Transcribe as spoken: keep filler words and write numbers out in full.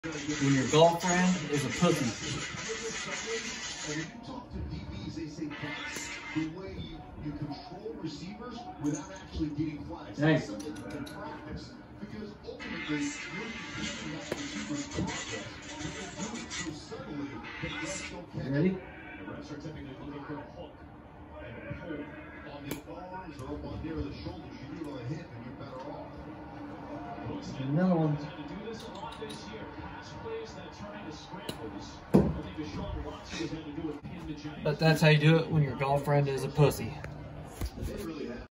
When your girlfriend is a pussy. When you talk to D Bs, they say that's the way you, you control receivers without actually getting flags. Nice. Something you can practice because ultimately you're beating that receiver's progress. You can do it so subtly that refs don't catch it. Ready? The refs are typically looking for a hook and a pull on the arms or up on near the shoulders. You do it on a hip and you're better off. Another one. But that's how you do it when your girlfriend is a pussy. They really